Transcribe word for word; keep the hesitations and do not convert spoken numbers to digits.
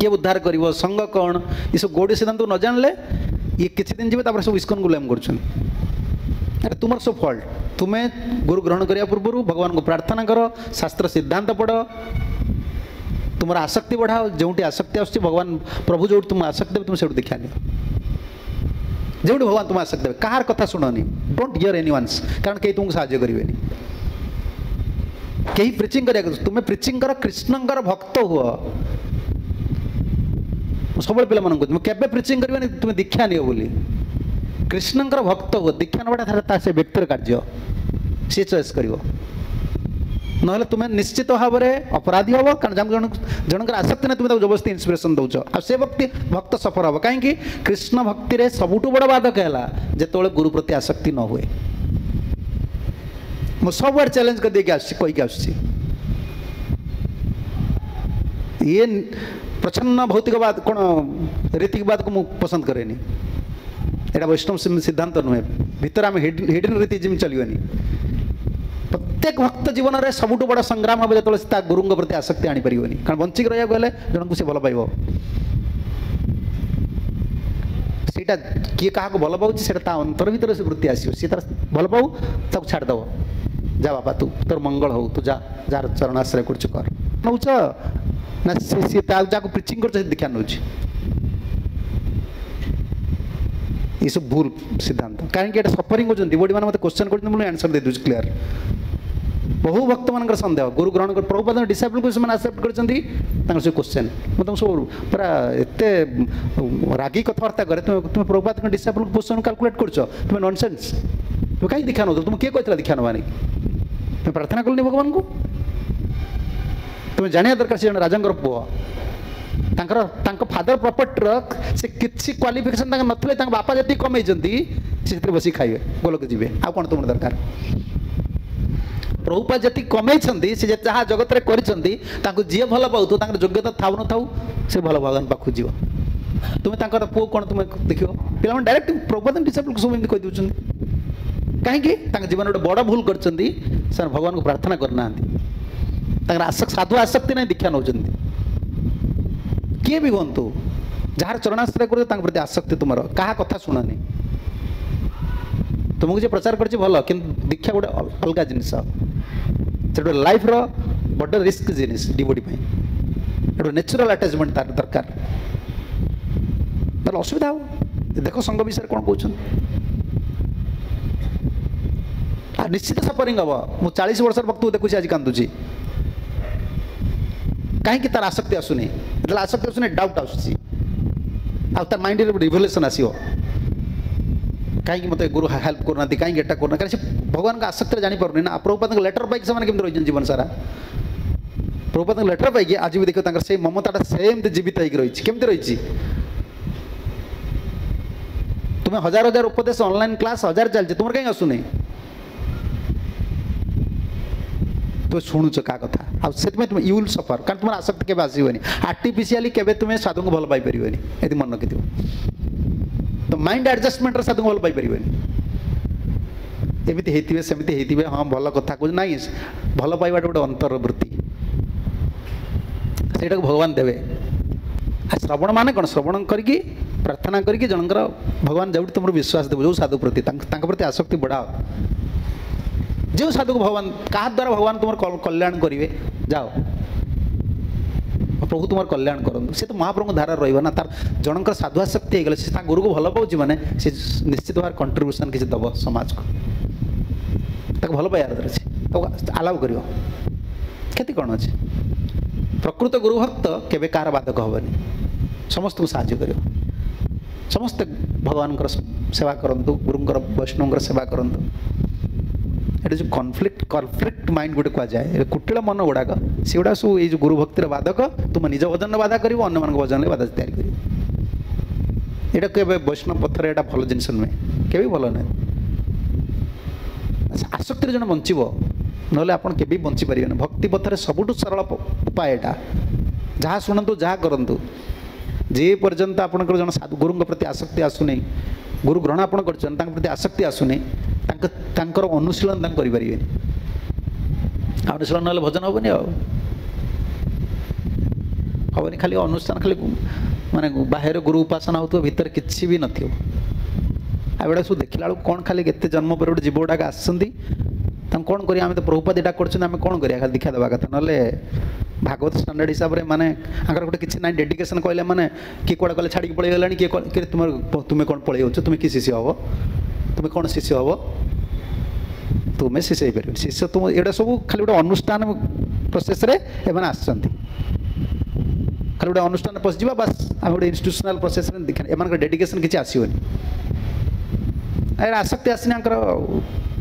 किए उद्धार कर संग कौन ये सब गौड़ी सिद्धांत न जानले ये किसी दिन जीवे सब इस्कन को ब्लेम कर तुम सब फल्ट तुम्हें गुरु ग्रहण करने पूर्व भगवान को प्रार्थना कर शास्त्र सिद्धांत पढ़ तुम आसक्ति बढ़ाओ जो आसक्ति आस भगवान प्रभु जो तुम आसक्ति तुम से देखा नि जो भगवान तुम आसक्ति देवे कहार कथा शुणनी डोंट हियर एनी वन्स कारण कहीं तुमको साहाଯ୍य करेंगे कहीं प्रिचिंग कर तुम्हें प्रिचिंग कर कृष्णंकर भक्त हुआ सब पे तुम केवे प्रिचिंग कर तुम्हें दीक्षा नियो बोली कृष्णंकर भक्त हुआ दीक्षा नवाटा से व्यक्तिर कार्य सी चॉइस कर ना तुम्हें निश्चित भाव में अपराधी हम कारण जन जनकर आसक्ति ना तुम्हें जबरदस्ती इंस्पिरेशन दौच आ से भक्ति भक्त सफर हम कहीं कृष्ण भक्ति रे सबुठ बड़ बाधक है जो गुरु प्रति आसक्ति न हुए मु सब आड़ चैलेंज कर देके कहीकि आस ये प्रच्छन्न भौतिकवाद कौन रीतिकवाद को मुझे पसंद करेनि एटा वैष्णव सिद्धांत नुहे भीतर आम हिडन रीति जिम चलनी प्रत्येक भक्त जीवन में सबुठ बड़ संग्राम हम जो गुरु प्रति आसक्ति आनीपर कारण बंचिक रहा गले जन को सी भल पाइब सीटा किए क्या भल पाँच से अंतर भर से वृत्ति आसो सी तार भल पाऊ तक छाड़देव जा बापा तू तोर मंगल हो तू जा जार चरणाश्रय कर नौच ना सी सी जहाँ प्रिचिंग कर दीक्षा नौ ये सब भूल सिद्धांत कहीं सफरिंग होती बड़ी मैंने मत क्वेश्चन कर आंसर दे दूँ क्लीयर बहु भक्त मान सन्देह गुरु ग्रहण कर प्रभुपाद डिसाइपल को एक्सेप्ट कर क्वेश्चन मुझे सब पूरा एत रागी कथबार्ता करे तुम तुम प्रभुपाद डिसाइपल क्वेश्चन कैलकुलेट कर तुम नॉनसेंस तुम कहीं दीक्षा नौ तुम किए कहला दीक्षा नवा नहीं तुम प्रार्थना कलनि भगवान को तुम जाना दरकार से राजा पुओ फादर प्रॉपर्टी से किसी क्वालिफिकेशन नथिले बापा जी कमे से बस खाइबे गोलक जी आ कौन तुम दरकार प्रभुपा जी कमे से जहाँ जगत कर जी भल पाऊ योग्यता थाऊ न थाऊ से भल भगवान पाख जीव तुम्हें पुओ कौन तुम देख पे डायरेक्ट प्रभुपाद डिसाइपल सब एमती कहीदे कहीं जीवन गोटे बड़ भूल कर भगवान को प्रार्थना करना आसक्त साधु आसक्ति नहीं दीक्षा नौ किए भी हूँ जार चरणाश्रय कर प्रति आसक्ति तुम क्या कथा शुणनी तुमको जो प्रचार कर भल कि दीक्षा गोटे अलग जिनस गोटे लाइफ रो बड़ रिस्क जिनिस डिवोटी गोटे नेचुरल अटैचमेंट तार दरकार तार असुविधा हो देख संघ विषय कौन कहते निश्चित सफरिंग हम मु चालीस वर्ष भक्त देखुची आज कांदुची कहीं तार आसक्ति आसुनी जो आसक्ति आसुनी डाउट आसूसी आर माइंड रिवोल्यूशन आसो कहीं मत गुरु हेल्प करना कहीं एटा करना कहीं भगवान का आसक्ति जापर ना प्रभुपाद लेटर पाई से रही जीवन सारा प्रभुपाद लेटर पाई आज भी देख से ममता सेमती जीवित होगी केमती रही तुम्हें हजार हजार उपदेश ऑनलाइन क्लास हजार चलती तुम कहीं आसुनी तुम शुणुच क्या कथा आसे तुम यू विल सफर कारण तुम आसक्ति केवे आसोनी आर्टिफिशियली केवे तुम्हें साधु को भल पाई ये मन रखि तो माइंड एडजस्टमेंट साधु को भल पाई एमती होते सेमती होते हाँ भल कथा कह ना भल पाइबा गोटे अंतर्वृत्ति से भगवान देवे श्रवण मान कौन श्रवण करके प्रार्थना करके जनकर भगवान जो तुम विश्वास देव जो साधु प्रति प्रति आसक्ति बढ़ाओ जो साधु को भगवान क्या द्वारा भगवान तुम कल्याण करेंगे जाओ प्रभु तुम कल्याण करूँ सी तो महाप्रभु धारा रहा ना तार जनकर साधु आसक्ति हो गले से गुरु को भल पाँच मैंने से निश्चित भाव कंट्रीब्यूशन किसी दब समाज को भल पाइबार अच्छे आलाउ कर क्षति कौन अच्छे प्रकृत गुरु भक्त केवे कार बाधक हेनी समस्त को साहाय्य कर समस्ते भगवान सेवा करूँ गुरुंर वैष्णव सेवा करूँ ये जो कॉन्फ्लिक्ट कॉन्फ्लिक्ट माइंड गोटे कहुए कुटिल मन गुड़ाक से गुड़ा सब ये गुरु भक्तिर बाधक तुम निज भजन बाधा कर अन्य मान भजन बाधा तैयारी कर यहाँ के वैष्णव पथर यहाँ भल जिन नुहे के भल ना आसक्ति जन बंचब ना आप के बंची पारे भक्ति पथर सबुठ सरल उपाय यहाँ जहाँ शुणु जहाँ करूँ जे पर्यंत आपंकर जन साधु गुरु प्रति आसक्ति आसुनी गुरु ग्रहण आप प्रति आसक्ति आसुनी तांकर अनुशीलन करें अनुशीलन ना भजन हेनी आ हेनी खाली अनुष्ठान खाली माने बाहर गुरु उपासना हो भितर किसी भी नथियो आगे सब देखला बेलू कौन खाली केते जन्म पर गोटे जीव गुड़ाक आसुँच कौन करिया आम तो प्रभुपाद एटा कर आम कौन करिया खाली दीक्षा देवा कथा ना भागवत स्टैंडर्ड हिसाब से माने आगर गोटे किसी ना डेडिकेशन कहले माने किए कौड़ा कले छाड़ी पड़े गलानी किए तुम तुम्हें कौन पड़े हो तुम्हें कि शिष्य हम तुम्हें कौन शिष्य हम तुम्हें शिष्य हो पार शिष्य तुम ये सब खाली गोटे अनुष्ठान प्रोसेस एम आसती खाली गोटे अनुष्ठान पशिजा बास आम गोटे इन्स्टिट्यूशनल प्रोसेस एम डेडिकेशन किसी आसोनी आसक्ति आसनी